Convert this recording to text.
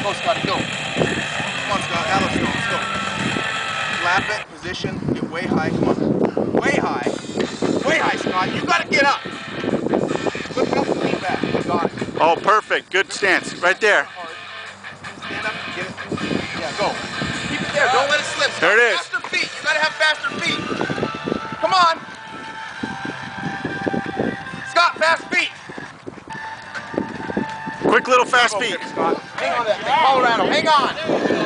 go, Scotty, go. Come on, Scott, AFSTRONG, let's go. Lap it, position, get way high, come on. Way high. Way high, Scott. You gotta get up. Lift up the feet back. You got it. Oh, perfect. Good stance. Right there. Stand up and get it. Yeah, go. Keep it there. Don't let it slip. There it is. Faster feet. You gotta have faster feet. Come on. Scott, fast feet. Quick little fast feet. Scott. Hang on to that thing. Colorado, hang on.